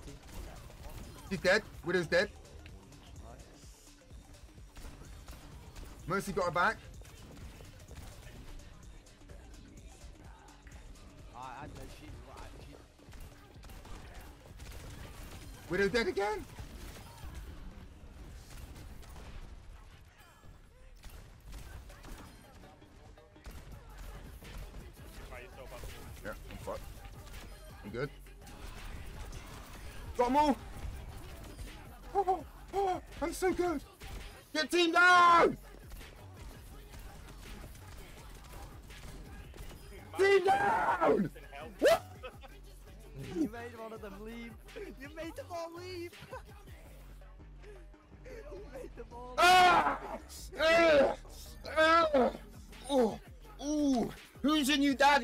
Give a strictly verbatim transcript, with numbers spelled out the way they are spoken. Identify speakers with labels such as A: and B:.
A: She's dead. Widow's dead. Mercy got her back.
B: I, I know she's right. She's...
A: Widow dead again. Yeah, I'm fucked. I'm good. Got them all. Oh, oh, I'm so good. Get team down. Team down.
B: You made one of them leave. You made them all leave. You made them all leave.
A: Ah! Ah! Ah! Oh! Ooh! Who's your new daddy?